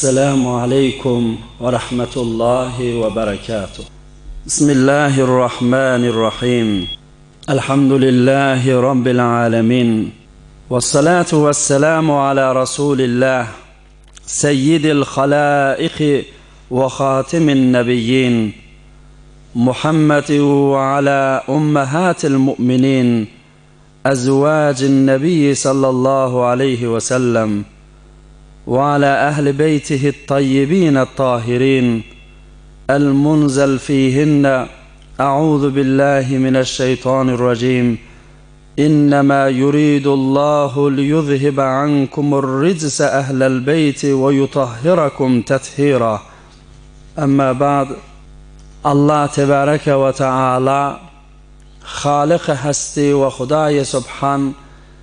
السلام عليكم ورحمة الله وبركاته. بسم الله الرحمن الرحيم. الحمد لله رب العالمين، والصلاة والسلام على رسول الله سيد الخلائق وخاتم النبيين محمد، وعلى أمهات المؤمنين أزواج النبي صلى الله عليه وسلم، وعلى أهل بيته الطيبين الطاهرين المنزل فيهن أعوذ بالله من الشيطان الرجيم. إنما يريد الله ليذهب عنكم الرجس أهل البيت ويطهركم تطهيرا. أما بعد، الله تبارك وتعالى خالق هستی و خدای سبحان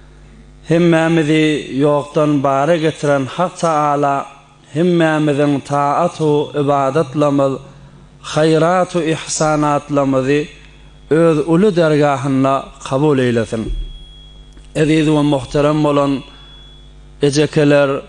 همامذي يوقتن بارغترن حق تعالى همامذن طاعت و عبادت لمد خيرات و إحسانات لمذي öz ulu dergahına kabul eylesin. Aziz ve muhterem olan ecekeler,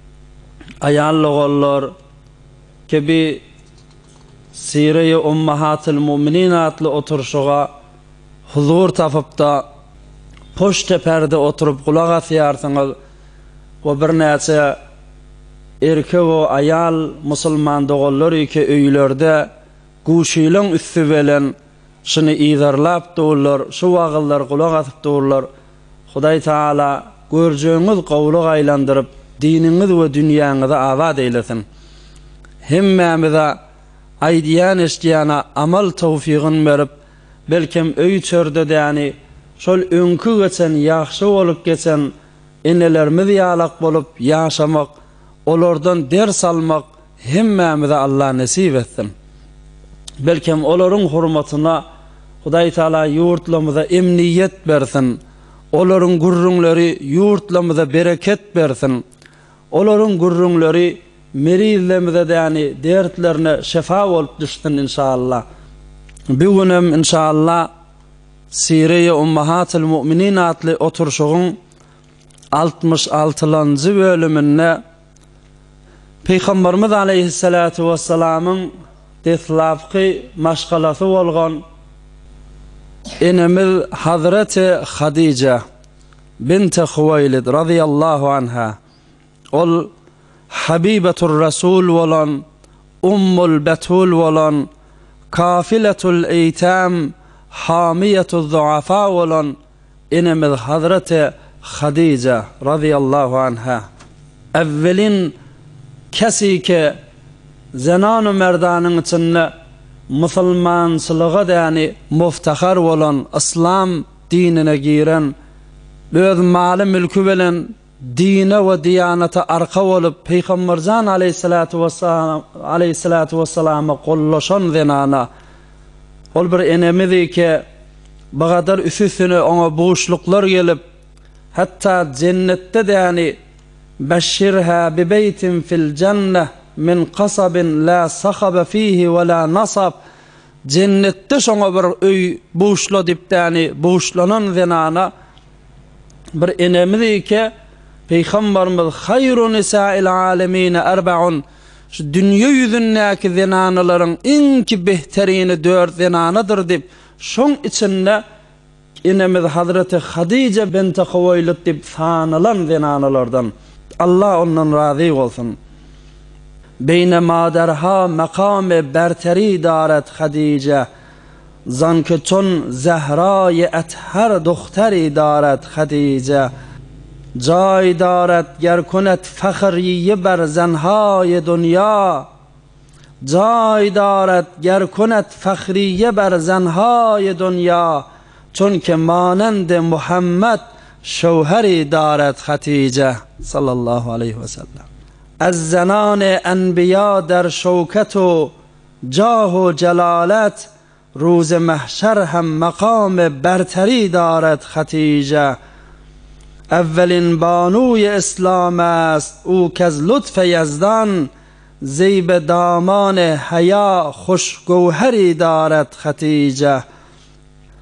ayallıgollar gibi Sire-i Ummahatil Müminin adlı oturuşuğa huzur tapıp da poşte perde oturup kulak asyarsınız ve bir neçe erkek ve ayal musulman doğulları ki öylerde guşilin üstü velen şunu izarlap doğurlar, şu vağıllar kulak atıp doğurlar. Huday Teala göreceğiniz kavlu aylandırıp dininiz ve dünyanızı avad eylesin. Hemmemize aydiyan iştiyana amal tevfiqin verip belkim öy çörde yani şol önkü geçen, yaxşı olup geçen enelerimiz yalak bolup yaşamak, olardan ders almak hemmemize Allah nasip etsin. Belkim oların hurmatına Huday Teala yurtlamıza emniyet versin. Oların gurrunları yurtlamıza bereket versin. Oların gurrunları merizlemize de yani dertlerine şefa olup düşsün inşallah. Bugünem inşallah Sire-i Ummahatil Müminin adlı oturuşuğun 66. bölümünde Peygamberimiz Aleyhissalatu vesselam'ın deslafkı maşgalası olgan enemiz Hazreti Hadice binti Huveylid radıyallahu anha, ol Habibetur Resul olan, Ummul Betul olan, Kafiletul Eytam, Hamiyetul Zuafa olan enemiz Hazreti Hadice radıyallahu anha evvelin kesi ki zenan-ı merdanın içinde musulmansılığa da yani muftahar olan, İslam dinine giren, öz mali mülkü bilen dine ve diyanete arka olup Peygamberzan aleyhissalatu vesselam'a kollaşan zenana ol bir enemizi ki bu kadar üsüsüne ona boşluklar gelip hatta cennette de yani beşşirha bi beytin fil cenneh min qasabin la sahabe fihi ve la nasab, cennette şona bir öy boşla dip yani boşlanan zenana bir enemizi ki Peygamberimiz hayrun nisa'il alemine erba'un, şu dünya yüzündeki zenanaların en ki behterini 4 zenanadır dip şun içinde enemiz Hazreti Hadice binti Huveylid dip sanılan zenanalardan. Allah ondan razı olsun. Beynema derha makam berteri daret Hadice, zanke çon Zehra'yı ether dohteri daret Hadice, jay daret ger kunet fakhriye ber zenhay dünya, jay daret ger kunet fakhriye ber zenhay dünya, çünkü manend Muhammed şevheri daret Hatice sallallahu aleyhi ve sellem. Az zenan enbiya der şevket و جاه و جلالت, روز محشر هم مقام برتری دارد خدیجه. اولین بانوی اسلام است او کز لطف یزدان, زیب دامان حیا خوش گوهری دارد خدیجه.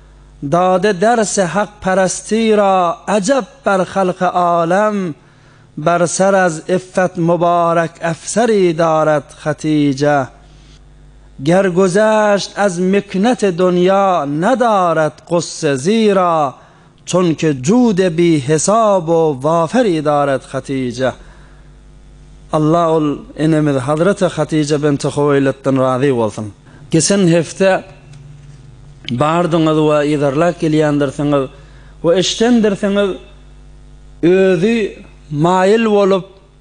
داده درس حق پرستی را عجب بر خلق عالم, بر سر از عفت مبارک افسری دارد خدیجه. گر گذشت از مکنت دنیا ندارد قصه، زیرا چون که جود بی حساب و وافری دارد خدیجه. Allah enemiz Hazreti Hatice binti Huwaylid'den razı olsun. Geçen hafta bardınız ve idarlak gelýändirsiniz ve iştendirsiniz özü mail olup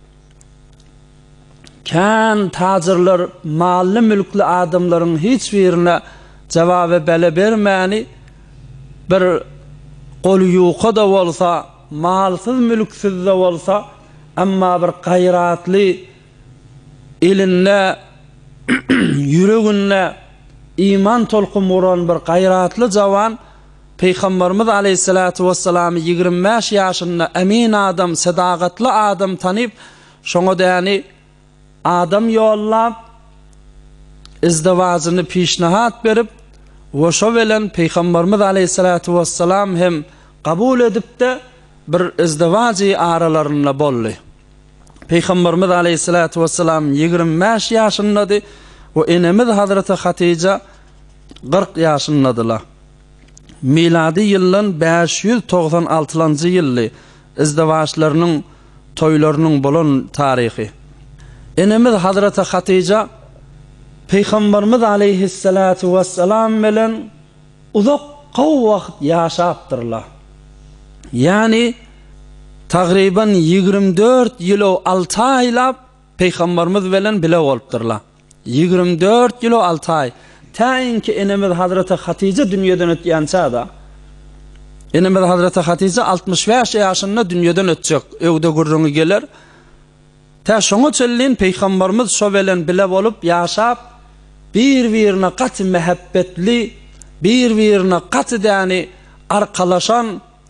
kan tacirler, mallı mülklü adamların hiçbirine cevabı bele bermäni, bir qol ýuqa da bolsa, malsız mülksiz de bolsa, amma bir gayratly ilinle yüreğinle iman tolqumuran bir gayratly jawan Peygamberimiz aleyhissalatu vesselam 25 ýaşynda emin adam, sadagatly adam tanyp, şoňa däni adam ýollap izdiwazyny peşnahat berip, we şo bilen Peygamberimiz aleyhissalatu vesselam hem kabul edipde bir izdiwaji aralaryna boldy. Peygamberimiz aleyhissalatu vesselam 25 ýaşyndady we enemiz Hazreti Hatice 40 ýaşyndadylar. Miladi ýylyň 596-njy ýyly izdiwaçlarynyň toýlarynyň bolan taryhy. Enemiz Hazreti Hatice Peygamberimiz aleyhissalatu vesselam bilen uzak wagt ýaşapdyrlar. Yani taqriban 24 ýyl 6 aýlap Peygamberimiz bilen bile bolupdyrlar. 24 ýyl 6 aý. Taýinki enemiz Hazreti Hatice dünýeden ötýän çağda. Enemiz Hazreti Hatice 65 ýaşynda dünýeden ötjek. Öwde gurruňy geler. Ta şoňa çellin Peygamberimiz şo bilen bile bolup ýaşap, bir-birine gaty mehabbetli, bir-birine gaty däni arkalaşan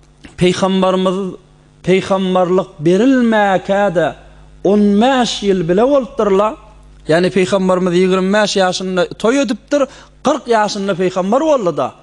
Peygamberlik berilmäkäde 15 ýyl bile bolupdyrlar. Yani Peygamberimiz 25 ýaşynda toý edipdir, 40 ýaşynda Peygamber boldy da.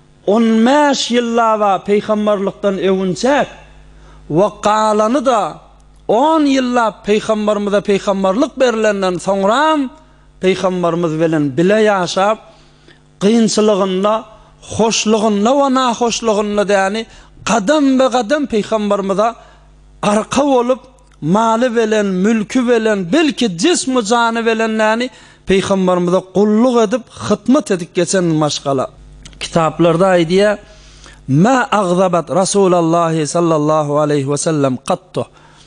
15 ýylla Peygamberlikden ewinçek we galany da 10 ýylla Peygamberimize Peygamberlik berilenden soňra Peygamberimiz bilen bile ýaşap, kıyınçılığında, hoşluğunda ve nahoşluğunda yani kadam be kadam Peygamberimize arka olup malı veren, mülkü veren, belki cismi canı veren yani Peygamberimize kulluk edip hıtmet edip geçen maşgala. Kitaplarda aydiye ma agzabat Resulullah sallallahu aleyhi ve sellem qattu.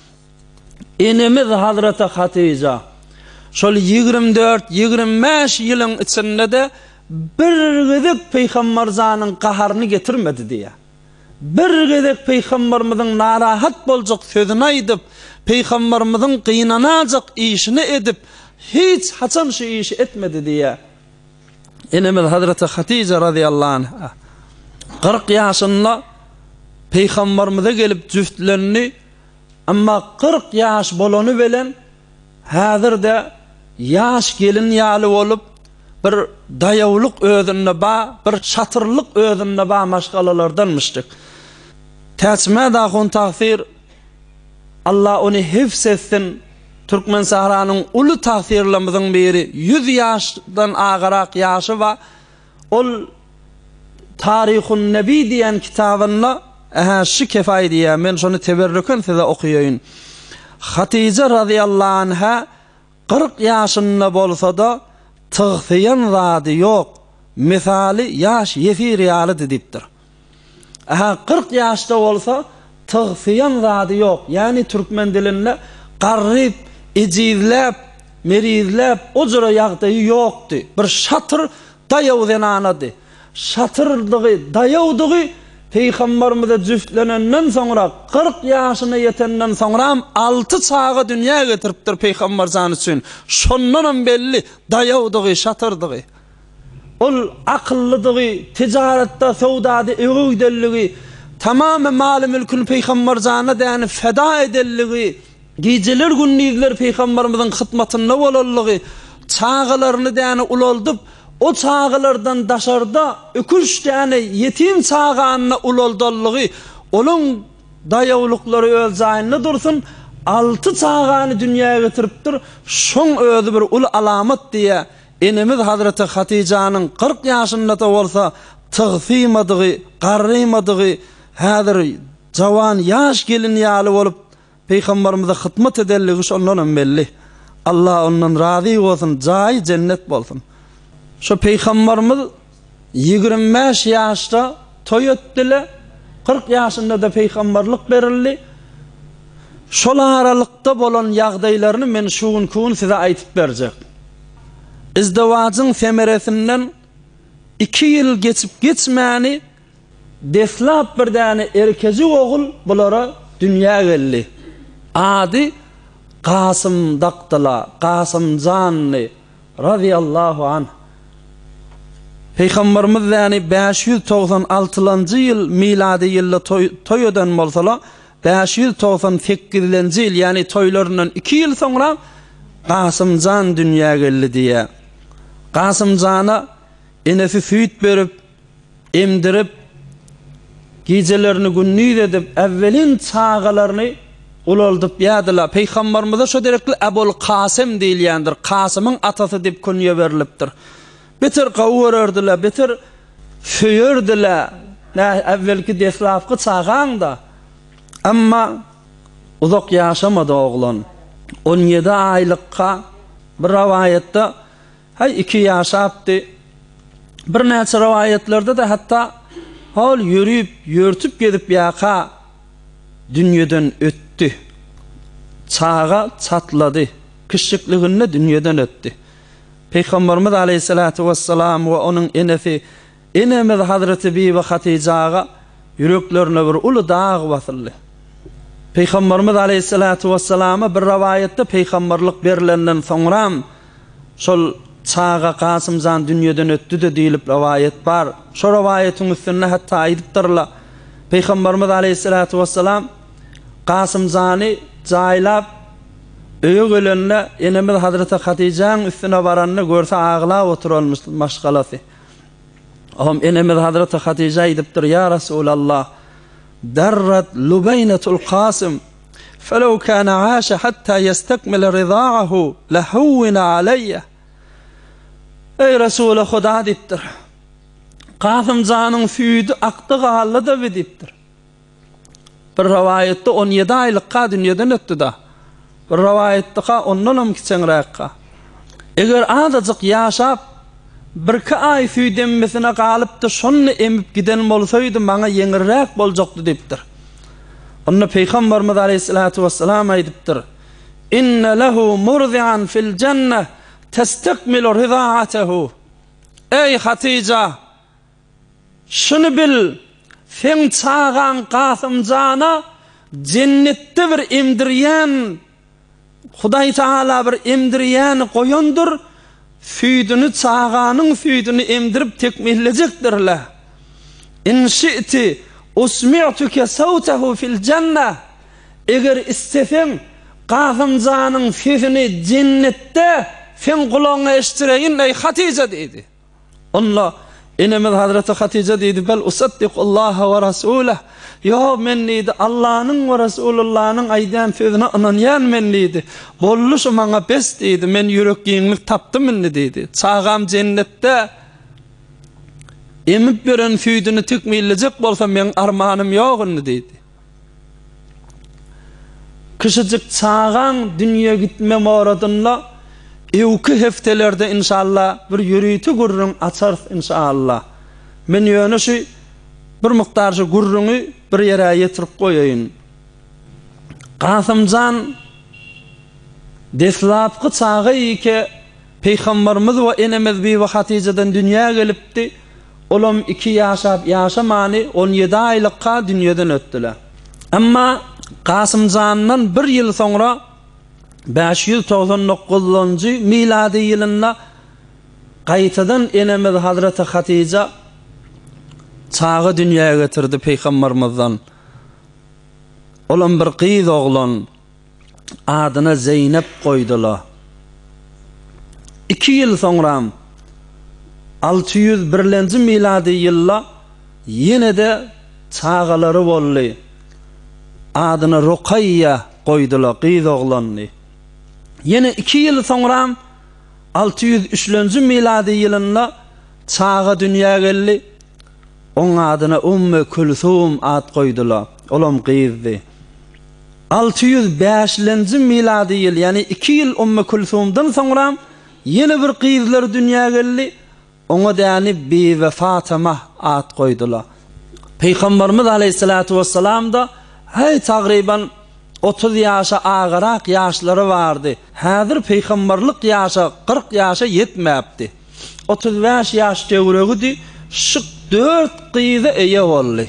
Enemiz Hazreti Hatice şol 24-25 ýylyň içinde de bir gıdık Peygamber zanyň qaharyny getirmedi diye. Bir gıdık Peygamberimiziň narahat boljak sözüni aýdyp, Peygamberimiziň gynanajak işini edip, hiç haçan şu işi etmedi diye. Enemiz Hazreti Hatice radıyallahu anha 40 ýaşynda Peygamberimize gelip jüftlerini, amma 40 ýaş bolany bilen häzirde yaş gelin ýaly bolup bir daýawlyk özünde bir çatyrlyk özünde maşgalalardanmışdyk. Täsme dahun tahsir Allah onu hifz etsin. Türkmen Sahranyň uly tahsirlerimizden biri 100 ýaşdan agarak ýaşy we ol Tarihun Nebi diýen kitabynda şu kefaý diýär. Men şonu teberrüken size okuýaýyn. Hatice radıyallahu anha 40 ýaşynda bolsa da tığfiyan zady ýok. Misali yaş yefir ýaly dipdir. 40 ýaşda bolsa tığfiyan zady ýok. Yani Türkmen dilinde qarrib, ejizlep, merizlep o jura ýagdaýy ýokdy. Bir şatyr daýaw zenanady. Şatyrdygy, daýawdygy Peygamberimize jüftlenen soňra 40 ýaşyna ýetenden soňra 6 çağa dünýä getiripdir Peygamber zany üçin. Şondan belli daýawdygy, şatyrdygy. Ol akyllydygy, tijaratda, sowdada öwüdelligi, tamamy maly mülküni Peygamber zanyna däni feda edelligi, geceler gündüzler Peygamberimiziň hyzmatynda bolallygy, çağalaryny däni uloldyp o çağalardan daşarda öküş tane yetim çağanına uloldalygy, olun daýawlyklary öz zaýyny dursun, 6 çağany dünýäge getiripdir. Şoň özü bir ul alamat diye enemiz Hazreti Hatijanyň 40 ýaşynda bolsa tygsymadygy, garrymadygy häzir jawan ýaş gelin ýaly bolup Peygamberimize hytmat edenligi şondan belli. Allah ondan razy bolsun, jaý cennet bolsun. Şu Peygamberimiz 25 ýaşda toy etdiler. 40 ýaşynda da peýgamberlik berildi. Şol aralykda bolan ýagdaýlaryny men şugun kun size aýtyp berjek. İzdivajyň semeresinden 2 ýyl geçip geçmäni deslap bir däne erkezi ogul bulara dünýäge geldi. Ady Kasım Daqtala, Kasım Zanny radiyallahu anh. Peygamberimiz yani 596-njy ýyl miladi ýylda toy eden bolsalar 598-nji ýyl yani toylarından 2 ýyl soňra Kasımcan dünýäge geldi diye. Kasımcana enesi süýt berip, emdirip, gecelerini günnüz edip, evvelin çağalaryny ulaldyp ýadylar. Peygamberimize şo derekli Ebul Kasım diýilýändir. Kasımyň atasy diýip künýe berilipdir. Beter gawurardylar, beter süýerdiler. Evvelki deslapky çağanda. Amma uzak ýaşamady oglan. 17 aýlykka bir rawayatda 2 ýaşapdy. Bir näçe rawayatlerde de hatta hal ýürüp, ýörtüp gedip ýaka dünýeden ötdi. Çağa çatlady. Kişikliginde dünýeden ötdi. Peygamberimiz aleyhissalatu vesselam we onuň enemiz Hazreti Bibi Hatijaga yüreklerine bir ulu dağ basyldy. Peygamberimiz aleyhissalatu vesselama bir rawayatda peygamberlik berilenden soňra şol çağa Kasımjan dünýeden ötdi de diýilip rawayat bar. Şo rawayatyň üstüne hatta aýdypdyrlar. Peygamberimiz aleyhissalatu vesselam Kasımjany jaýlap öýe gelenle enemiz Hazreti Hatijaň üstüne baranny görse ağlap oturalmış maşgalasy. Aham enemiz Hazreti Hatija aýdypdyr: "Ya Resulallah, darrat Lubaynatul Qasim فلو كان عاش حتى يستكمل رضاعه لهون علي." Ey Resul-i Huda dipdir. Kasımjanyň süýdi akdy galy da dipdir. Bir rawayatda 17 aýlykka dünýeden ötdi da. Bir rawayatda ondan kiçenräkkä. Eger azajyk ýaşap bir-iki aý süýdenmesine galypdy, şonu emip giden bolsaýdy maňa ýeňirräk boljakdy dipdir. Onda Peygamberimiz aleyhissalatu vesselam aýdypdyr: "Inne lehu murdi'an fil cenneh testekmilu rida'atahu." Ey Hatija, şunu bil, sen çağan Kasımjana cennetde bir emdirýän, Hudaý Taala bir emdirýän goýundur. Süýdüni çağanyň süýdüni emdirip tekmillejekdirler. "In şi'ti usmi'tuke sawtahu fil cenneh." Eger istesen Kasımjanyň sesini cennetde sen gulaňa eşdireýin ey Hatija dedi. Allah enemiz Hazreti Hatija dedi: "Bel usaddiqullaha ve rasulah." Yo men neydi Allah'ın ve Resulullah'ın aýdan sözüne inanýan men neydi. Bolluşy maňa bes dedi. Men ýürek ýeňlik tapdym men dedi. Çağam cennetde emip beren süýdüni tekmillejek bolsa men armanym ýok dedi. Kişijik çağan dünýe gitme maradynda ewki heftelerde inşallah bir ýürüýti gurrun açar inşallah. Men ýöne bir muktar şu gurrunu bir yere getirip koyayım. Kasımjan deslapky çağı ki Peygamberimiz ve enemiz Bibi Hatijadan dünýäge gelipdi. Olam 2 ýaşamany 17 aýlykka dünýeden ötdiler. Amma Kasımjandan 1 ýyl soňra 599-njy miladi ýylynda gaýtadan enemiz Hazreti Hatija çağı dünýäge getirdi Peygamberimizden. Olan bir kız oglan adyna Zeynep koydular. 2 yıl sonra 601-nji miladi ýylda ýene de çağalary boldy. Adyna Ruqayya koydular qyz oğlanny. Yine 2 yıl sonra 603 miladi yılında çağa dünya geldi. Onun adına Ümmü Kulthum ad koydular. Olam qyzdy. 605 miladi yıl, yani 2 yıl Ümmü Kulthum'dan sonra yine bir qyzlar dünya geldi. Ona da yani Bibi Fatıma ad koydular. Peygamberimiz Aleyhissalatu vesselam da takriben 30 yaşa ağırak yaşları vardı. Hazır peygamberlik yaşa 40 yaşa yetmepti. 35 yaş devredi. Şu 4 qyzy eye boldy.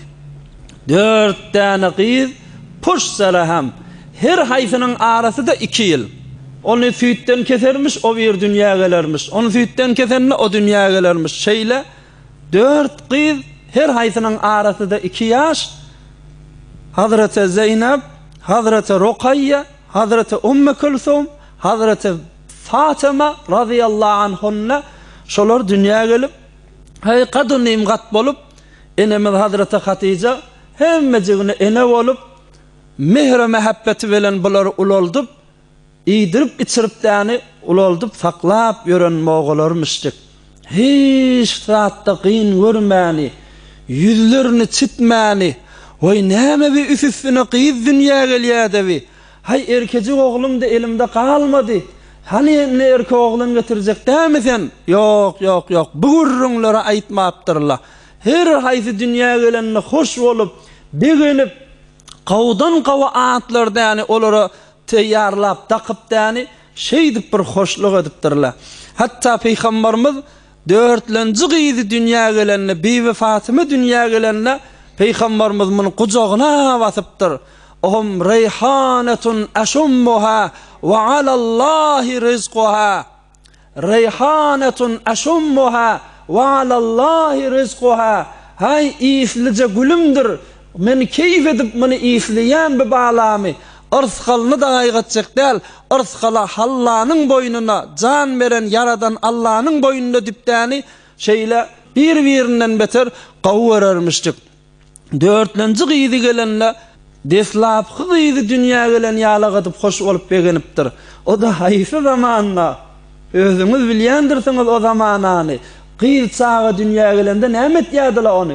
4 tane qyz pushsara hem. Her hayfının arası da 2 yıl. Onu süitten kesermiş, o bir dünya gelermiş. Onu süitten kesenle o dünya gelermiş. Şeyle 4 qyz her hayfının arası da 2 yaş. Hazreti Zeynep, Hazreti Rukayye, Hazreti Ümmü Kulthum, Hazreti Fatıma radıyallahu anhunna şolar dünya gelip kadın imgat bolup enemiz Hazreti Hatice hemmecigini ene bolup mehr mehabbeti bilen bular uloldup idirip içirip tani uloldup saklap yören moğolarmıştık. Hiç saatte qyyn görmäni, yüzlerini çitmäni. Oy näme bir üfüfüne qyz dünya gelýärdi. Hay erkeci oğlum da elimde kalmadı. Hani ne erkek oğlun getirecek dämi sen? Yok. Bu gurrunlara aýtmapdyrlar. Her haýsy dünya gelenine hoş bolup, begenip qawdan qawa atlarda yani olara teýarlap, takyp yani şeydip bir hoşluk edipdirler. Hatta Peygamberimiz 4-nji qyzy dünya gelenine, Bibi Fatıma dünya gelenine Peygamberimiz bunu kucağına basıptır. Ohum reyhanetun aşummuha ve alallahi rizquha. Reyhanetun aşummuha ve alallahi rizquha. Hay islice gülümdür. Men keyif edip bunu isliyen bir bağlami. Irskalını da aygıtacak değil. Irskala Allah'ın boynuna, can veren yaradan Allah'ın boynuna diptani şeyle birbirinden beter qawwerermişdik. 4-nji qyzy gelenle deslapky qyzy dünya gelen ýaly gatyp hoş bolup begenipdir. O da haýsy zamanna. Özüňiz bilýändirsiňiz o zamanany. Qyz çağa dünya gelende näme etýärdiler ony.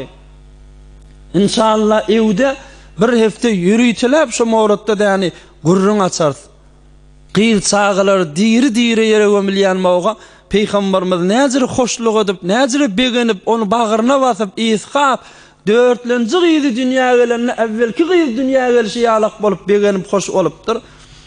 İnşallah evde bir hefte yürüýtilip şu mawratda yani gurrun açar. Qyz çağalar diri yere gömülýän mawga Peygamberimiz näzir hoşluk edip, näzir begenip, onu bagyryna basyp, isgap 4-nji qyzy dünya gelenine evvelki qyz dünya gelişi ýalak bolup begenip hoş bolupdyr.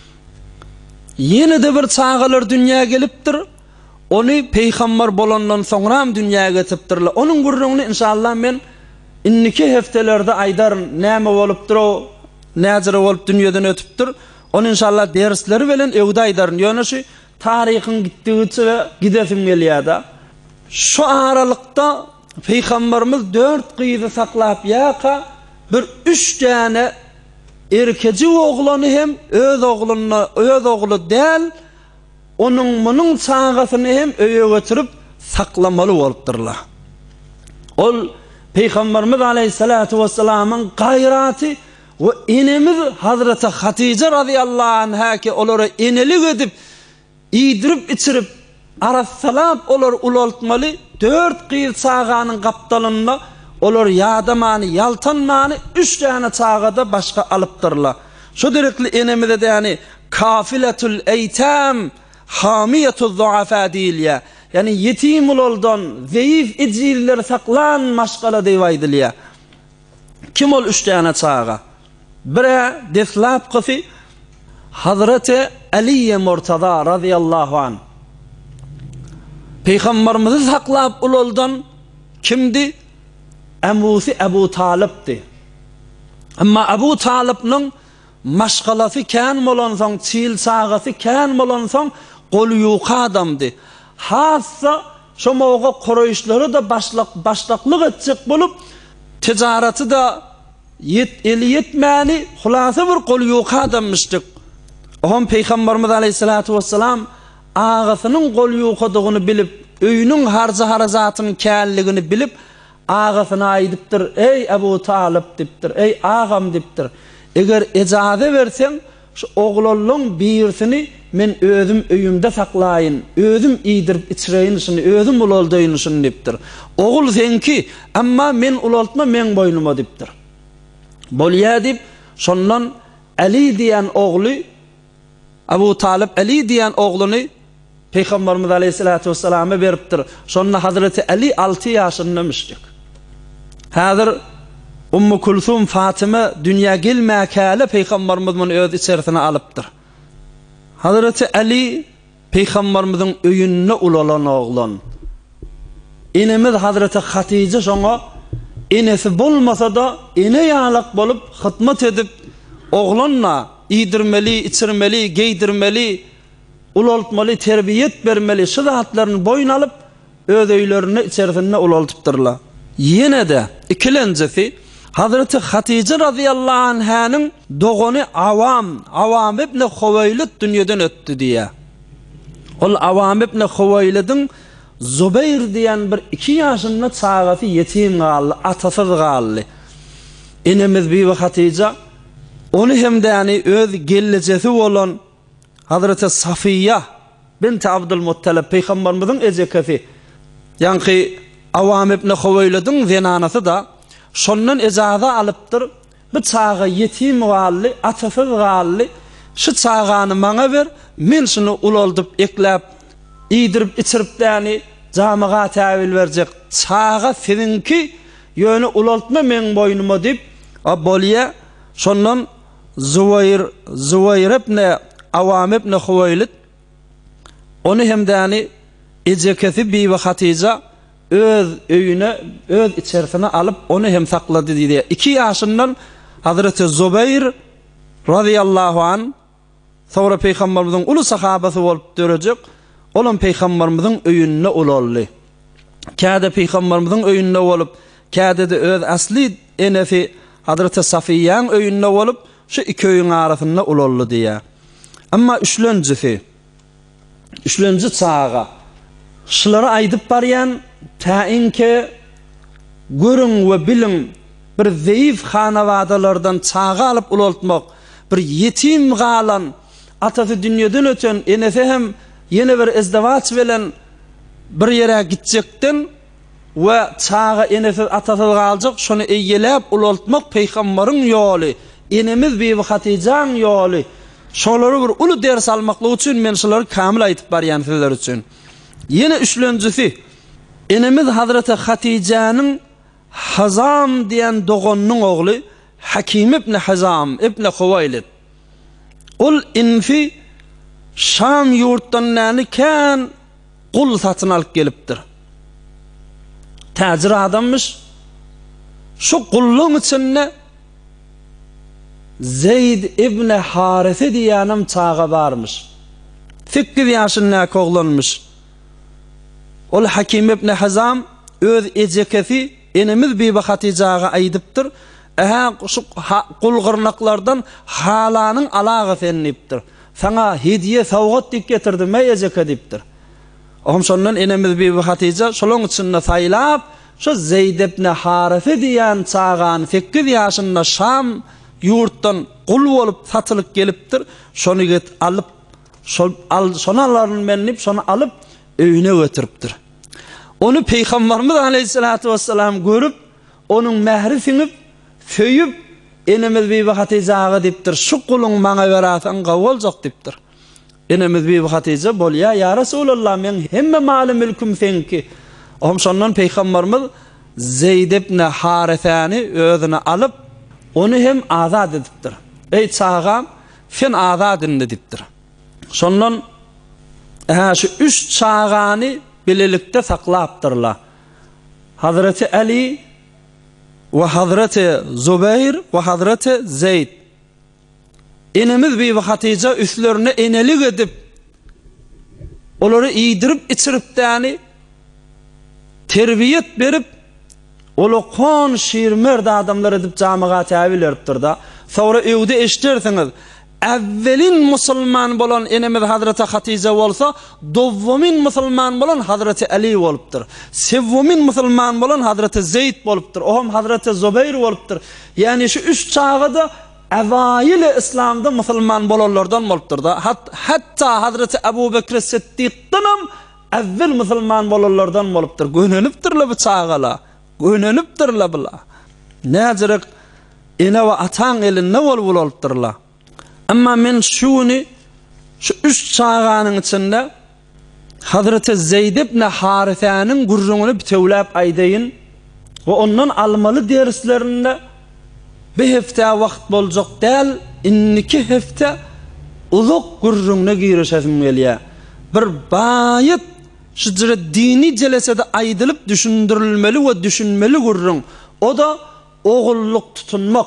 Yine de bir çağalar dünya gelipdir. Onu peygamber bolandan soňra dünya getipdirler. Onun gurruny inşallah men inniki heftelerde aýdar näme bolupdyr, näzir bolup dünýeden ötüpdir. Onu inşallah dersleri bilen ewde aýdaryn. Ýöne şu tarihin gitdigiçe we gidesim gelýärdi. Şu aralykda Peygamberimiz 4 qyzy saklap ýaka bir 3 tane erkeci oğlany hem öz oğlu däl, onun munun çağasyny hem öýe götürüp saklamaly bolupdyrlar. Ol Peygamberimiz Aleyhissalatu vesselam'ın gayraty we enemiz Hazreti Hatice radıyallahu anha ki olara enelik edip iýdirip içirip arassalap olar uloltmaly 4 qyz çağanyň gapdalyna olar ýadamany, ýaltanmany 3 tane çağada başga alypdyrlar. Şu direkli enemize de yani kafiletul eytam hamiyetul zuafa diýilýär. Yani yetim uloldan zayıf ejirler saklan maşgala diýip aýdylýar. Kim ol 3 tane çağa? Bire deslapqy Hazreti Ali Murtada radıyallahu anh. Peygamberimizi saklap uloldan kimdi? Emusi Ebu Talib'di. Ama Ebu Talib'nin maşgalasy kän bolansaň, çil çağasy kän bolansaň golýuqa adamdy. Hassa şu mawga Qurayşlary da başlaklyk etjek bolup tijarati da yetmäni hulasa bir golýuqa adammışdyk. Oham Peygamberimiz Aleyhissalatu vesselam ağasynyň golýuqadygyny bilip, öýüniň harza-harazatynyň känligini bilip ağasyna aýdypdyr. Ey Ebu Talib dipdir, ey ağam dipdir. Eger ejaze bersen şu oğlanların birisini men özüm öýümde saklayın, özüm iýdirip içireyinişini, özüm ulaldyýynyşyny dipdir. Oğul senki, amma men ulaltma men boynuma dipdir. Bolýa dip, şondan Ali diýen oğlu, Abu Talib Ali diýen oğluny Peygamberimiz Aleyhissalatu vesselam'a beripdir. Şonda Hazreti Ali 6 ýaşyndamışdyk. Häzir Ummu Kulsum Fatıma dünya gelmäkäle Peygamberimiziň öz içerisine alypdyr. Hazreti Ali Peygamberimiziň öýünde ulalan oglan. Enemiz Hazreti Hatice şoňa enesi bolmasa da ene ýalyk bolup hyzmat edip oglanla iýdirmeli, içirmeli, geýdirmeli, ulaltmaly, terbiyet bermeli, şu zatlaryny boyun alyp öz öýlerine içerisinde ulaltypdyrlar. Yine de ikilencisi Hazreti Hatice radıyallahu anh'ın doğunu Avam ibn Huwaylid dünyadan öttü diye. Ol Avam ibn Huwaylid'in Zubeyr diyen bir 2 yaşında çağatı yetim qally, atasız qally. Enemiz bibi Hatice onu hem de yani öz gellecesi olan Hazreti Safiye bint Abdülmuttalib Peygamberimizin ejekesi. Yani Avam ibn Huwaylid'in zenanası da şondan ejaza alypdyr. Bu çağa yetim gally, atasız gally. Şu çağany maňa ber, men şunu ulaldyp ekläp, iýdirip içirip däni jamaga täwil berjek. Çağa seninki ýöne ulaltma men boynuma dip, bolýa şondan Zuwayr ibn Avam ibn Huwaylid onu hem däni ejekesi bibi Hatice öz öýüne, öz içerisine alıp onu hem saklady diýdi. 2 ýaşyndan Hazreti Zubeyr radıyallahu an sonra Peygamberimizin ulu sahabasy bolup dörejek. Olan Peygamberimizin öýünde ulaldy. Käde Peygamberimizin öýünde bolup, käde de öz asli enesi Hazreti Safiýanyň öýünde bolup, şu 2 öýüň arasynda ulaldy diýe. Amma üçlenji çağa şulara aýdyp barýan tainke görün we bilin bir zayıf hanawadalardan çağa alyp ulaltmak, bir yetim galan, atasy dünýeden öten, enesi hem yeni bir izdivaç bilen bir ýere gitjekden we çağa enesi atasy galjak, şonu eýelep ulaltmak peýgamberiň ýoly, enemiz bibi Hatice'ň ýoly. Şolary bir uly ders almaklyk üçin men şolary kamil aýtyp barýan sizler üçin. Yine üçlenjisi enemiz Hazreti Hatice'nin Hazam diyen doğonun oğlu Hakim ibn Hazam ibn Huwaylid. Ol infi Şam yurtdan näni kan qul satyn alyp gelipdir. Täzir adammış. Şu qulluň içinde Zeyd ibn Harise diýenim çağa barmış. 8 ýaşynda oglanmış. Ol Hakim ibn Hazam öz ejekesi enemiz bibi Hatice'ga aýdypdyr. Şu qulgyrnaklardan halanyň alagy senipdir. Sana hediye sowgat diýip getirdim ejeke diýipdir. Oňa şondan enemiz bibi Hatice şolaň içinde saýlap, şu Zeyd ibn Harise diýen çağany 8 ýaşynda Şam yurtdan qul bolup satylyp gelipdir. Şonu get alyp, şonalarını menip şonu alyp öýüne götüripdir. Onu Peygamberimiz Aleyhissalatu vesselam görüp, onun mehri siňip, söýüp, enemiz bibi Hatice'ga dipdir. Şu quluň maňa berasan gowuljak dipdir. Enemiz bibi Hatice bolýa, ya Rasulullah, men hemme maly mülküm senki. Şondan Peygamberimiz Zeyd ibn Harisany özüne alyp, onu hem azad edipdir. Ey çağam, sen azadyn dipdir. Şondan şu 3 çağany bilelikde saklapdyrlar. Hazreti Ali ve Hazreti Zubeyr ve Hazreti Zeyd. Enemiz bibi Hatice üstlerine enelik edip olary iýdirip içirip däni terbiyet berip olu kon şiirmerd adamlar edip jamaga täwil beripdir da. Sonra öwde eşitersiňiz, evvelin musulman bolan enemiz Hazreti Hatice bolsa, dowwamin musulman bolan Hazreti Ali bolupdyr. Sewwamin musulman bolan Hazreti Zeyd bolupdyr. Oham Hazreti Zubeyr bolupdyr. Yani şu 3 çağda Evayil İslam'da Müslüman bolanlardan bolupdyr da. Hatta Hazreti Ebu Bekir Siddiq'tanam evvel Müslüman bolanlardan bolupdyr. Gönenipdirler bu çağala. Gönenipdirler bula. Näzirek ene we atan elinde bolupdyrlar. Amma men şunu şu üç çağanyň içinde Hazreti Zeyd ibn Harisa'nın gurrunu bitewläp aýdaýyn we ondan almaly derslerinde bir hafta wagt boljak däl, inniki hafta uluk gurruna girişesim gelýär. Bir bayat şu dini jelesede aýdylyp düşündirilmeli we düşünmeli gurrun. O da ogulluk tutunmak.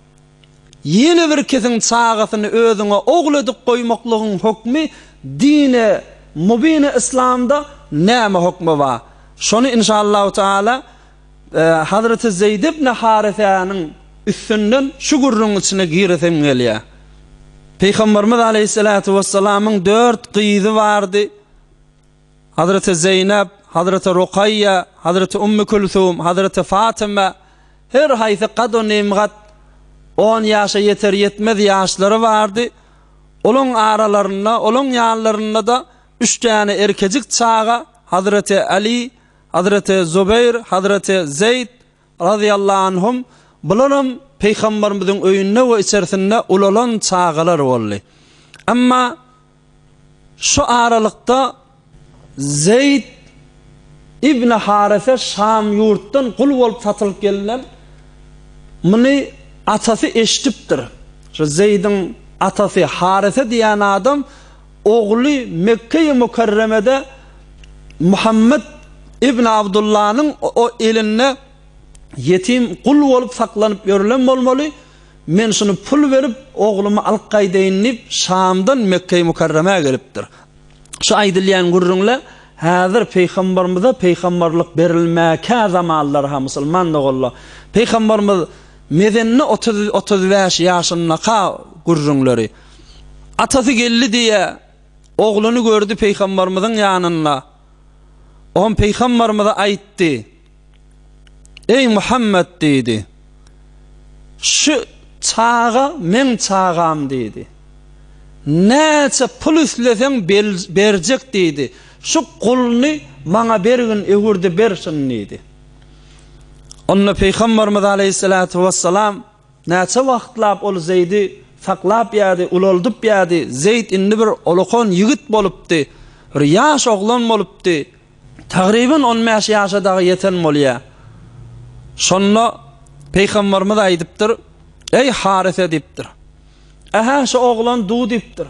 Yeni bir kesin çağasyny özüňe ogul edip goýmaklygyň hukmy dine mubine İslam'da näme hukmy bar? Şonu inşallah taala Hazreti Zeyd ibn Harisa'nın üstünden şu gurrun içine giresem gelýär. Peygamberimiz Aleyhissalatu vesselam'ın 4 gyzy vardy. Hazreti Zeynep, Hazreti Rukayya, Hazreti Ummu Kulthum, Hazreti Fatıma, her haýsy qado nemgat 10 ýaşa yeter yetmez ýaşlary vardy. Olon aralarynda, olon ýanlarynda da 3 tane erkejik çağa, Hazreti Ali, Hazreti Zubeyr, Hazreti Zeyd radıyallahu anhum bularym Peygamberimiziň öýünde we içerisinde ulalan çağalar boldy. Amma şu aralykda Zeyd ibn Harisa Şam ýurtdan kul bolup satylyp gelýän. Muny atasy eşitipdir. Şu Zeyd'in atası Harisa diýen adam ogly Mekke-i Mukarremede Muhammed ibn Abdullah'nın o eline yetim kul bolup saklanyp ýörlen bolmaly. Men şunu pul berip oglumy alyp gaýdaýyn Şamdan Mekke-i Mukarreme'ye gelipdir. Şu aýdylýan gurrunla häzir Peygamberimize peygamberlik berilmäke zamanlar ha musulman oğullar. Peygamberimiz Medenne 35 ýaşyndaky gurrunlary. Atasy geldi diýe ogluny gördü Peygamberimiziň ýanynda. On Peygamberimize aýtdy: "Ey Muhammed" dedi. "Şu çağa men çağam" dedi. "Näçe pul üsleseň berjek" dedi. "Şu kulny maňa bergin, egürdi bersin" dedi. Onna Peygamberimiz Aleyhissalatu vesselam näçe wagtlap ol Zeyd'i saklap ýady, uloldup ýady. Zeyd indi bir olokon ýigit bolupdy. Bir ýaş oglan bolupdy. Tagriben 15 ýaşa yeten bolýar. Şonda Peygamberimiz aýdypdyr: "Ey Harisa" diýipdir. "Aha şu oglan du" diýipdir.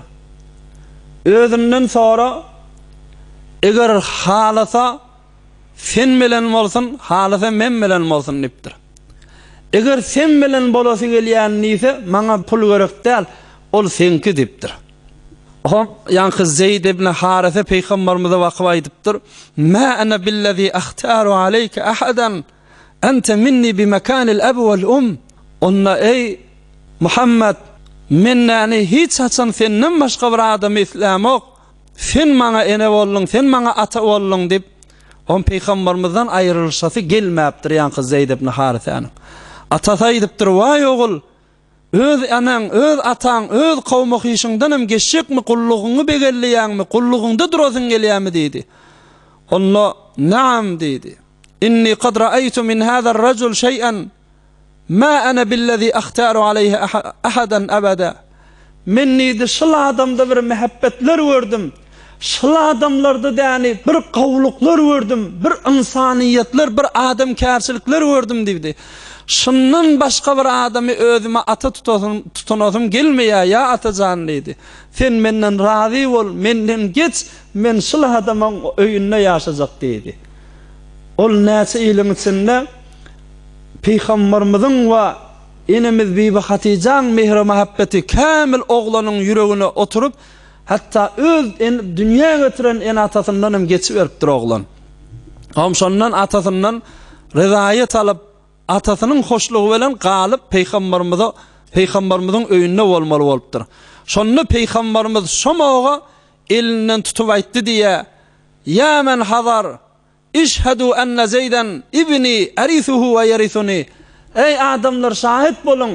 Özünden sonra eger halasa sen bilen bolsun, halasa men bilen bolsun diýipdir. Eger sen bilen bolasy gelýän nise maňa pul gerek däl, ol senki diýipdir. Ýa-ni Zeyd ibn Harisa Peygamberimize wakyp aýdypdyr: "Ma ana billazi ahtaru aleyke ahadan ente minni bi makanil abi wal Onna ey Muhammed, men näni hiç haçan senden başga bir adam islamok. Sen maňa ene boldun, sen maňa ata boldun" diýip on Peygamberimizden aýrylşasy gelmäpdir ýa-ni Zeyd ibn Harisa'nın. Atasy aýdypdyr: "Vay ogul, öz anaň, öz ataň, öz kowmy hyşyňdanam geçjekmi, kullugyňy begelleýärmi, kullugynda durasyn gelýärmi" dedi. Onna "Naam" dedi. "Inni qad ra'aytu min hada ar-rajul şey'an ma ana billazi ahtaru alayhi ahadan abada." Men nidi şol adamda bir mehabbetler gördüm. Şol adamlarda däni bir gowluklar gördüm, bir insaniyetler, bir adamkärçilikler gördüm dedi. Şundan başga bir adamy özüme ata tutanasym gelmeýär ya atajan dedi. Sen menden razy bol, menden geç, men şol adamyň öýünde ýaşajak dedi. Ol näçe ýylyň içinde Peygamberimiziň we enemiz Bibi Hatijaň mehri muhabbeti kamil oglanyň ýüregine oturup hatta öz dünýä götüren en atasyndan hem geçip beripdir oglan. Ham şondan atasyndan rizaýet alyp atasynyň hoşlugy bilen galyp Peygamberimiziň öýünde bolmaly bolupdyr. Şonda Peygamberimiz şomaga elinden tutup aýtdy diýe: "Ya men hazar İşhedû enne Zeyden ibni erisuhu ve yerithuni." Ey adamlar şahit bolun,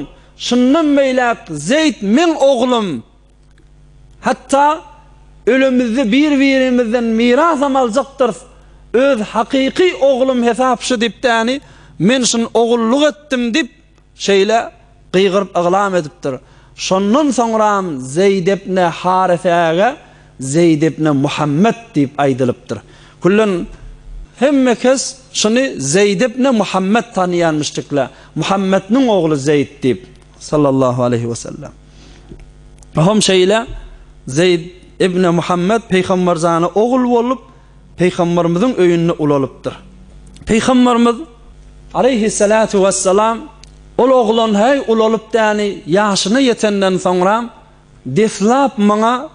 şundan meylak Zeyd men oğlum hatta ölümüzde bir-birimizden miras alacaktır. Öz hakiki oğlum hesapşı dip yani men şun oğulluk ettim dip şeyle qıygırıp ıglam edipdir. Şondan sonra Zeyd ibn Harisa'ga Zeyd ibn Muhammed dip aydılıptır. Kullun hemmekes şunu Zeyd ibn Muhammed tanıyanmıştıkla. Muhammed'nin oğlu Zeyd dip sallallahu aleyhi ve sellem. Aham şeyle Zeyd ibn Muhammed Peygamber zana oğul olup Peygamberimizin öyününe ulalıptır. Peygamberimiz aleyhissalatu vesselam ol oğlan hay ulalıp yani yaşına yetenden sonra deslap mana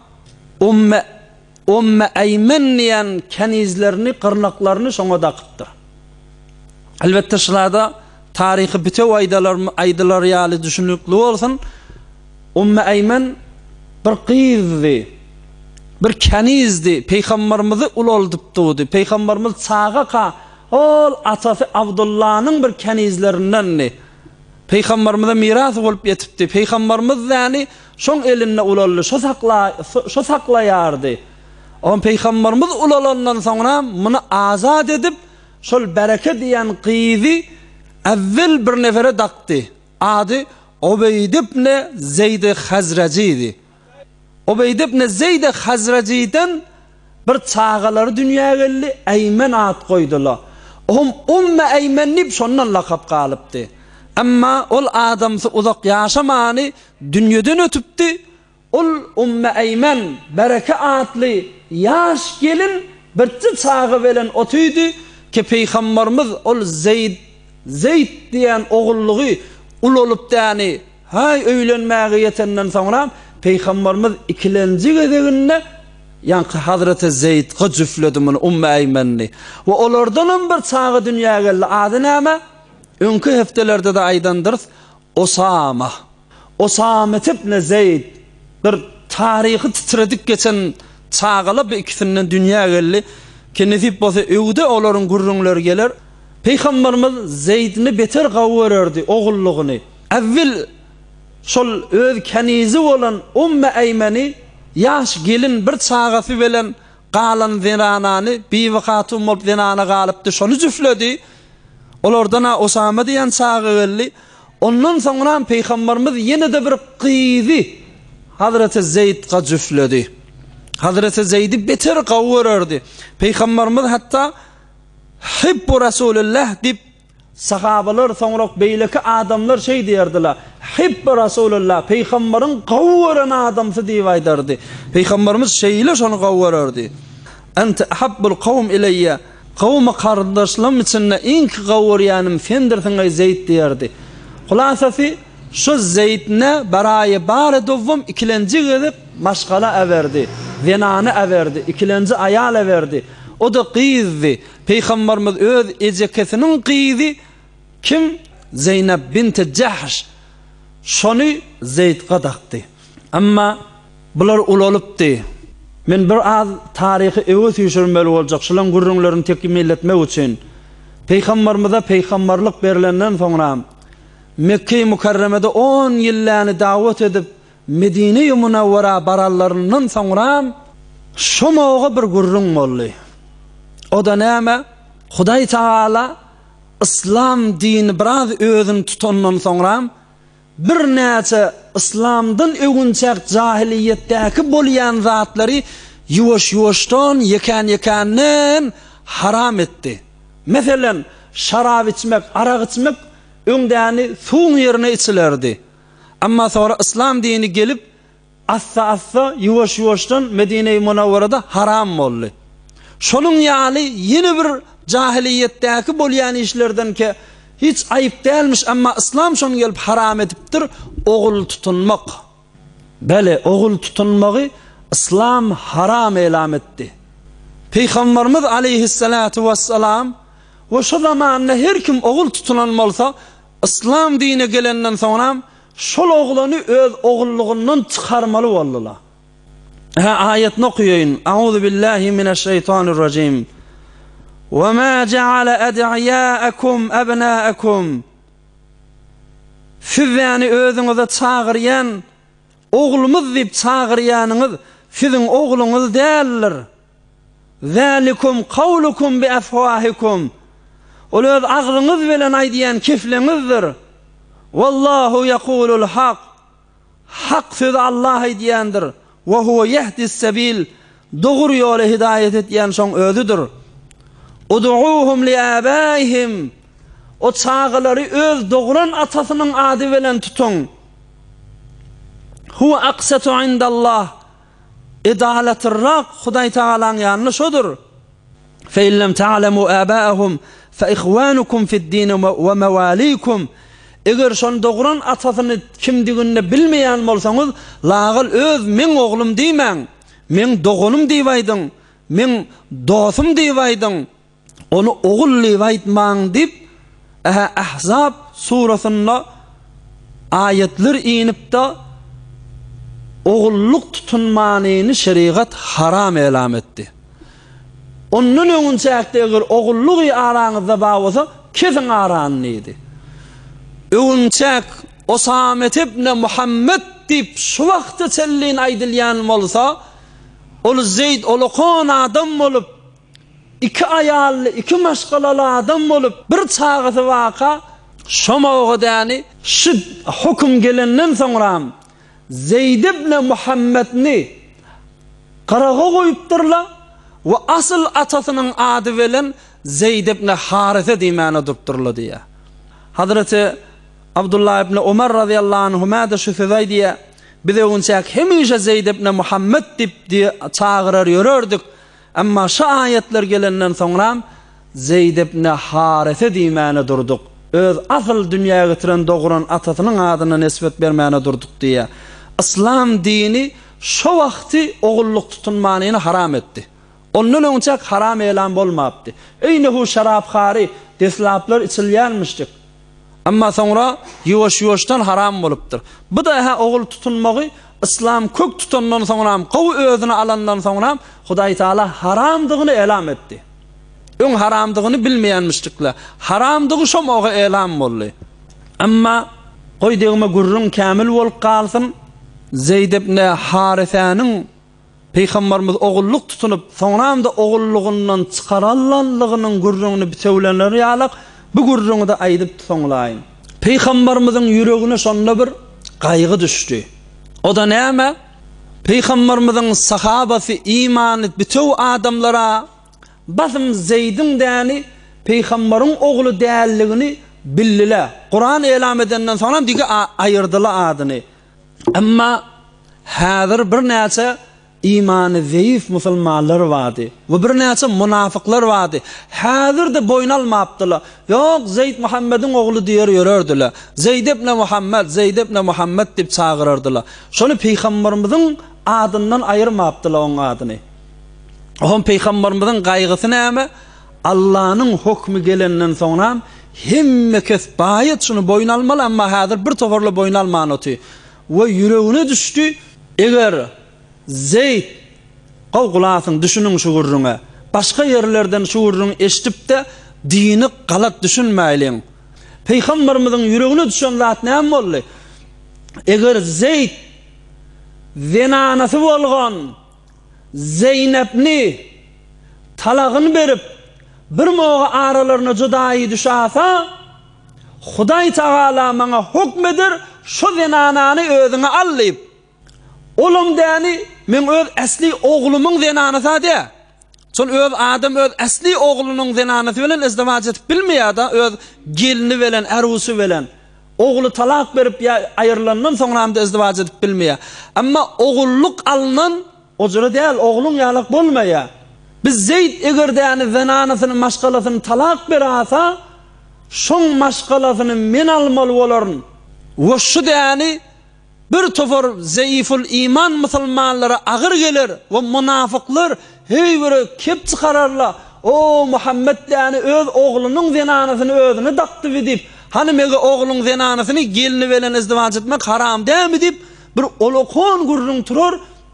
Umme Eymen diyen kenizlerini, kırnaklarını şoňa daqıptır. Elbette şulada tarihi bütew aydalar ýaly düşünükli bolsun. Umme Eymen bir qyzdy, bir kenizdi. Peygamberimizi ulaldypdy. Peygamberimiz çağa ol atası Abdullah'nın bir kenizlerindenni. Peygamberimize miras bolup yetipdi. Peygamberimiz yani şoň eline ulaldy, şo saklayardy. O Peygamberimiz ulalandan sonra bunu azad edip şol bereke diýen qyzy evvel bir nefere daqdy. Ady Ubeyd ibn Zeyd Hazraciydi. Ubeyd ibn Zeyd Hazraciyden bir çağaları dünyaya geldi, Eymen ad koydular. Umme Eymen'ni şondan lakap kalıptı. Amma ol adamsı uzak yaşamani dünyadan ötüpti. Ol Umme Eymen bereke adlı yaş gelin bir çağı veren otuydu ki Peygamberimiz ol Zeyd diyen oğulluğu ul olup yani hay öylenmeye yetenden sonra Peygamberimiz ikilenci gedeğinde yani Hazreti Zeyd'e cüfledi bunu Umme Eymen'ni ve olardan bir çağı dünyaya geldi. Adı neyme? Önkü heftelerde de aydandır Osama ibn Zeyd bir tarihi titredik geçen çağıla bir ikisinden dünyaya geldi ki nesip bolsa öwde oların gurrunları gelir. Peygamberimiz Zeyd'ni beter gawwererdi oğulluğunu. Evvel şol öz kenizi olan Umme Eymen'i yaş gelin bir çağası bilen qalan zinanany bir wakatum bolup zinana galypdy şonu jüfledi. Olardan Osama diýen çağı geldi. Ondan sonra Peygamberimiz ýene de bir qyzy Hazreti Zeyd'e jüfledi. Hazreti Zeyd'i beter gawwererdi. Peygamberimiz hatta Hibbu Rasulullah dip sahabalar sonra beyleki adamlar şey diyerdiler. Hibbu Rasulullah Peygamberin gawweren adamsı diýip aýdardy. Peygamberimiz şeyle şonu gawwererdi. Ente ahabbul kavm ileyye. Kavma kardeşlerim içinde en gawwerýanym sendirsiň ey Zeyd diýerdi. Hulasasy şu Zeydne barayı bare dowum ikilenci gedip maşgala everdi. Zenany everdi. Ikilenci ayal everdi. O da qyzdy. Peygamberimiz öz ejekesiniň qyzy kim? Zeynep bint Cahş. Şonu Zeyd'e daqdy. Amma bular ulalypdy. Men bir az tarihi öwüs ýüşürmeli boljak. Şulan gurrunlaryny tekmilletmek üçin Peygamberimize peygamberlik berilenden sonra Mekke-i Mukarreme'de 10 ýyllarny dawet edip Medine-i Munawwara barallarından sonra şomaga bir gurrun boldy. O da näme? Hudaý Taala İslam dini biraz özüni tutandan sonra bir näçe İslamdan öňünçäk jahiliýetdäki bolýan zatlary ýuwaş-ýuwaşdan ýekan-ýekandan haram etdi. Meselen şarap içmek, arak içmek öňdäni suň ýerine içilerdi. Amma sonra İslam dini gelip assa ýuwaş-ýuwaşdan Medine-i Munawwarada haram boldy. Şonun ýaly ýene bir jahiliýetdäki bolýan işlerden ki hiç ayıp değilmiş ama İslam şonu gelip haram edipdir oğul tutunmak. Bele oğul tutunmağı İslam haram elam etti. Peygamberimiz aleyhissalatu vesselam ve şu zamanında her kim oğul tutunan olsa İslam dine gelenden sonra şol oğlanı öz oğulluğundan çıkarmalı boldular. Ayet okuýyn. Euzu billahi mineşşeytanirracim. وَمَا جَعَلَ أَدْعِيَاءَكُمْ أَبْنَاءَكُمْ Siz yani özüňize çağırýan, oglumuz diýip çağırýanyňyz sizin oglunuz däldir. Zalikum qawlukum bi afwahikum. Ol öz agzyňyz bilen aýdýan kifliňizdir. Wallahu yaqulul haq. Haq söz Allah aýdýandyr. Wa huwa yahdis sabil. Dogry ýola hidayet etýän şoň özüdür. Ud'uuhum li abaihim. O çağılary öz doğuran atasynyň ady bilen tutun. Huwa aqsatu indallah. Idalatirraq Hudaý Taalaň ýanyny şodur. Fe illem ta'lemu abaahum fa ihwanukum fid-din wa mawalikum. Eger şon doğuran atasyny kimdigini bilmeýän bolsaňyz, lağıl öz men oglum diýmäň, men dogunum diýýäýdyň, men dostum diýýäýdyň. Onu ogul diýýäýmaň diýip Ahzab surasında ayetler inip de oğulluk tutunmanını şeriat haram elam etti. Onun öňünçäkde eger oğulluk araňyzda bagasa kesin aranlydy. Öňünçäk Osamet ibn Muhammed diýip şu wagtda çellin aýdylýan bolsa, ol Zeyd olokon adam bolup, iki ayallı, iki maşgalalı adam bolup bir çağısı vaka şomağı däni şu hukum gelenden sonra Zeyd ibn Muhammedni qarağa goýupdyrlar we asıl atasynyň ady bilen Zeyd ibn Haritha diýmäni durupdyrlar diýe. Hazreti Abdullah ibn Umar radıyallahu anhuma da şu söz aýdýar. Biz öňçäk hemişe Zeyd ibn Muhammed diýip çağırar ýörerdik. Amma şu ayetler gelenden sonra Zeyd ibn Haritha diýmäni durduk. Öz asıl dünýäge getiren doğuran atasynyň adyna nesbet bermäni durduk diýe. İslam dini şu wagty ogulluk tutunmanyny haram etdi. Onun öňçäk haram elan bolmapdy. Eýnehu şarapxary, deslaplar içilýänmişdik. Amma sonra ýuwaş-ýuwaşdan haram bolupdyr. Bu da ogul tutunmagy İslam kök tutandan sonra, qawy özüne alandan sonra Hudaý Taala haramdygyny elan etdi. Öň haramdygyny bilmeýänmişdikler. Haramdygy şomaga elan boldy. Amma goýdygyma gurrun kamil bolup galsyn, Zeyd ibn Harithanyň Peýgamberimiz ogulluk tutunup, soňram da ogullugundan çykarallanlygynyň gurruny bitewlenler ýalyk bu gurruny da aýdyp soňlaýyn. Peýgamberimiziň ýüregine şonda bir gaýgy düşdi. O da näme? Peýgamberimiziň sahabasy iman et bitew adamlara basym Zeydin däni peýgamberiň ogly dälligini bildiler. Kur'an elam edenden sonra dige aýyrdylar adyny. Amma häzir bir näçe imany zäif musulmanlar vardy we bir näçe munafyklar vardy. Häzir de boýnalmapdylar. Ýok, Zeyd Muhammediň ogly diýer ýörerdiler. Zeyd ibn Muhammed, Zeyd ibn Muhammed diýip çağırardylar. Şonu peýgamberimiziň adyndan aýyrmapdylar oň adyny. Oň peýgamberimiziň gaýgysy näme? Allah'ın hukmu gelenden sonra hemme kes bayet şunu boýnalmaly, amma häzir bir toparla boýnalman oty. We ýüregine düşdi. Eger Zeyd gowgulasyn düşünüň şu gurruna, başga ýerlerden şu gurrun eşitip de dini galat düşünmäýliň. Peýgamberimiziň ýüregine düşen zat näme boldy? Eger Zeyd zenanasy bolgan Zeynepni talagyny berip bir moga aralaryna judaý düşäse, Hudaý Taala maňa hukmedir, şu zenanany özüňe allyp olum däni men öz asli oglumyň zenanasy diýe. Şol öz adam öz asli oglunyň zenanasy bilen izdivaç etip bilmeýär da öz gelini bilen, arusy bilen ogly talak berip aýyrlandan soňra hem de izdivaç etip bilmeýär. Amma ogulluk alynan ojura däl, oglun ýalyk bolmaýar. Biz Zeyd eger däni zenanasyny maşgalasyny talak berasa, şoň maşgalasyny men almaly bolaryn. We şu däni bir tofar zayıful iman musulmanlara ağır gelir ve münafıklar hey biri kep çıkararlar. O Muhammed yani öz oğlunun zenanasyny özüne daktı edip, hani mege oğlunun zenanasyny gelini bilen izdivaç etmek haram değil mi deyip bir olokon gurrun turur.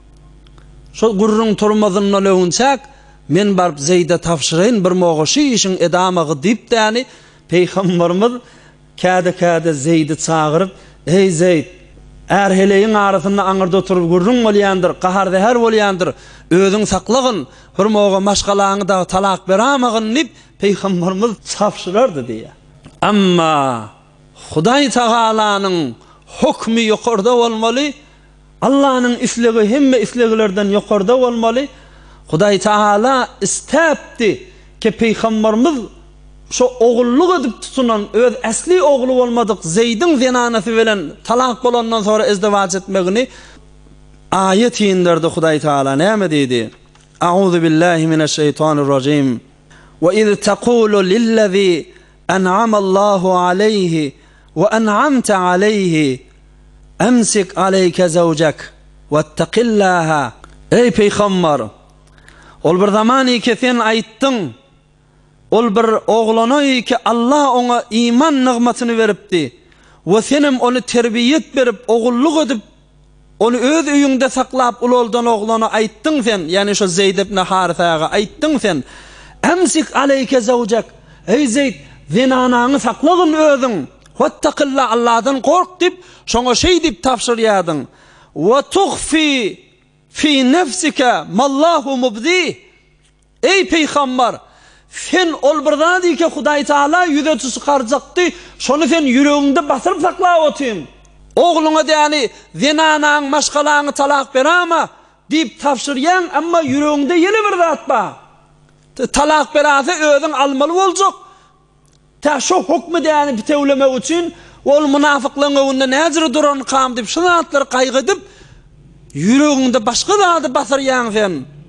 Şu gurrun turmazyny löwünçäk men barp Zeyd'e tafşyrayn bir moğuşy işin edamagy deyip yani Peygamberimiz Käde Zeyd'i çağırıp, "Ey Zeyd, erheleyin arasında aňyrda oturup gurrun bolýandyr, gaharda her bolýandyr. Özüň saklagyn, hurmoga maşgalaňy da talak beramagyn" dip Peýgamberimiz çapşyrardy diýe. Amma Hudaý Taalanyň hukmy ýokarda bolmaly. Allah'ın isligi hemme isliglerden ýokarda bolmaly. Hudaý Taala istäpdi ki Peýgamberimiz şu oğulluk edip tutunan öz asli oğlu bolmadyk Zeyd'in zenanasy bilen talak bolandan sonra izdivaç etmegini ayet ýindirdi. Hudaý Taala näme diýdi? A'udhu billahi mineşşeytanirracim. Ve iz taqulu lillazi en'ama Allahu aleyhi ve en'amta aleyhi emsik aleyke zawjak vettaqillaha. Ey Peýgamber, ol bir zaman ki sen aýtdyň, ol bir oğlana ki Allah ona iman nigmatyny beripdi we senim onu terbiyet berip ogulluk edip onu öz öýüňde saklap uloldan oğlana aýtdyň sen, yani şu Zeyd ibn Harisaga aýtdyň sen, emsik aleyke zawjak, ey Zeyd, zinanaňy saklagyn özüň, wattaqilla, Allahdan kork dip şoňa şey dip tapşyrýadyň. Wa tukhfi fi nafsika mallahu mubdi. Ey Peýgamber, sen ol birdan ki Hudaý Taala ýüze çykarjakdy, şonu sen ýüregiňde basyryp saklap otyryn. Oğluna yani zinanaň maşgalaňy talak berama dip tapşyrýan, amma ýüregiňde ýene bir zat bar. Talak berase özüň almaly boljak. Ta şu hukmy yani bitewlemek üçin ol munafyklaryň önünde näzir duran kam dip şu zatlar gaýgydyp ýüregiňde başga zady basyrýan sen.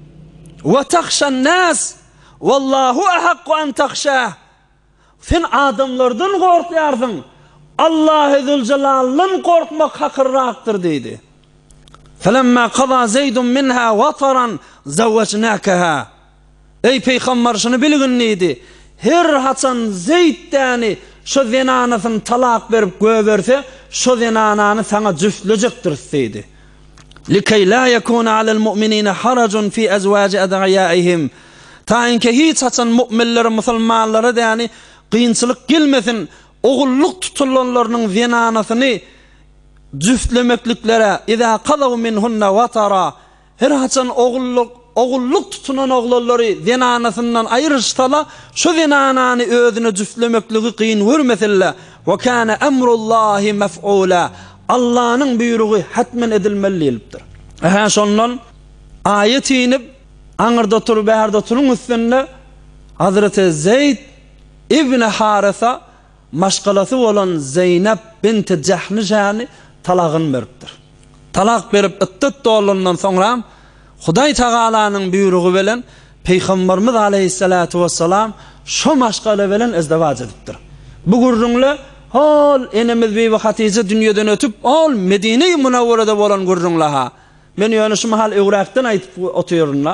Wa takhshan nas wallahu ahaqqu an takhshah. Sen adamlardan gorkýarsyň. Allah Zülcelal'dan korkmak hakırraktır dedi. Felemma qada Zeydun minha wataran zawwajnakaha. Ey Peýgamber, şunu bilgin neydi? Her haçan Zeyd'dani şu zinanasyny talak berip göberse, şu zinanany sana jüftlejekdir dedi. Likay la yakuna alal mu'minina harajun fi azwaji ad'iyaihim. Taýinki hiç haçan mu'minler, musulmanlara yani kıyınçılık gelmesin. Oğulluk tutulanlarının zinanasyny jüftlemekliklere iza qadaw minhunna watara, her haçan oğulluk tutunan oğulları zinanasından aýyrışsala, şu zinanany özüne jüftlemekligi kıyın görmesille. Ve kana emrullahi mef'ula. Allah'ın buyruğu hatmen edilmelidir. Şondan ayet inip aňyrda oturup bärde oturun üstünde Hazreti Zeyd ibn Harisa maşgalasy bolan Zeynep bint Jahşany talagyn beripdir. Talak berip ittit dolandan soňra Hudaý Taalanyň buyrugy bilen Peýgamberimiz aleyhissalatu vesselam şu maşgala bilen izdivaç edipdir. Bu gurrunla hal enemiz Bibi Hatice dünýeden ötüp al Medine-i Munawwarada bolan gurrunlaha. Men ýöne şu mahal Irakdan aýtyp oturýarlar.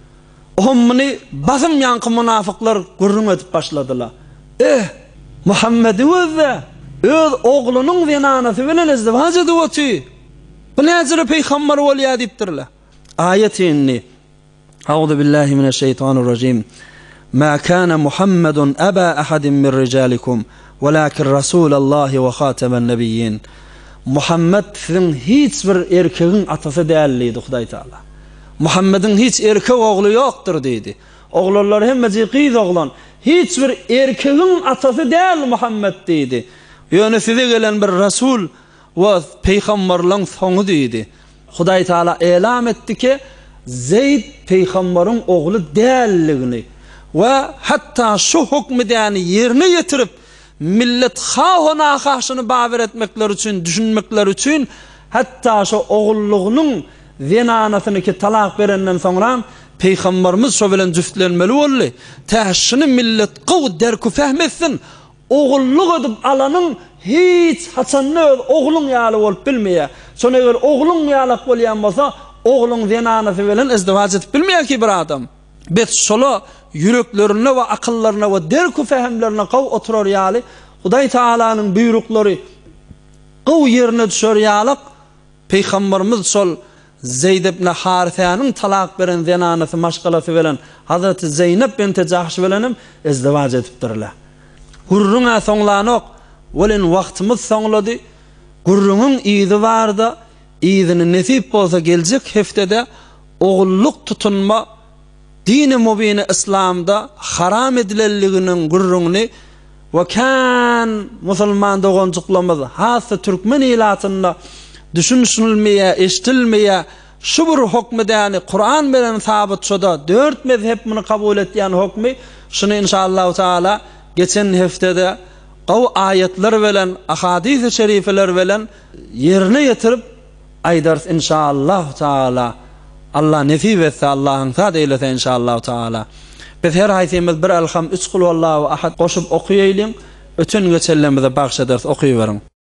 Ommuni basym ýanky munafyklar gurrun edip başladylar. Muhammed öz oğlunun zinanasy bilen izdivaç edip oty. Bu näzir Peýgamber bolýar diýipdirler. Ayetini Euzu billahi mineşşeytanirracim. Ma kana Muhammedun aba ahadin min rijalikum walakin Rasulullah ve khatamen nebiyyin. Muhammed sizin hiç bir erkeğin atasy däldi Hudaý Taala. Muhammed'in hiç erkek oğlu yoktur dedi. Oğullar hemmesi kız oğlan. Hiç bir erkeğin atasy däl Muhammed dedi. Ýöne size gelen bir Rasul ve Peýgamberliň soňu dedi. Hudaý Taala elam etdi ki Zeyd Peýgamberiň oğlu dälligini ve hatta şu hukmy yani yerine getirip millet hawna haşyny bawer etmekler üçin, düşünmekler üçin hatta şu oğullugynyň zinanasyny ki talak berenden soňra Peýgamberimiz şo bilen jüftlenmeli boldy. Täşini millet gowy derki fehmetsin. Oğulluk edip alanyň hiç haçanny oğlun ýaly bolup bilmeýär. Şonu eger oğlun ýalak bolýan bolsa, oğlun zinanasy bilen izdivaç edip bilmeýär ki bir adam. Bet şola yüreklerine ve akıllarına ve derki fehmlerine gowy oturar ýaly. Hudaý Taalanyň buyrukları gowy ýerine düşer ýalyk. Peýgamberimiz şol Zeyd ibn Harisanyň talak beren zinanasy maşgalasy bilen Hazreti Zeynep bint Jahş bilenim izdivaç edipdirler. Hurruna soňlanyk Welin wagtymyz soňlady. Gurrunun ýyzy barda, ýyzyny nesip bolsa geljek heftede ogulluk tutunma dini mubini İslam'da haram edilenliginin gurrunni ve kan musulman dogonçuklamaz hassa Türkmen ilatında düşünülmeye, eşitilmeye şu bir hukmı yani Kur'an bilen sabit şoda 4 mezhep bunu kabul etýän hukmy şunu inşallah taala geçen heftede qaw ayetler bilen ahadis-i şerifeler bilen yerine getirip aýdars inşallah taala. Allah nesip etse Allah'ın saad eylese inşallah taala. Biz her haysimiz bir elham 3 kul vallahu ahad goşup okuýaýlyň. Ötün geçellerimize bagşa ders okuýberin.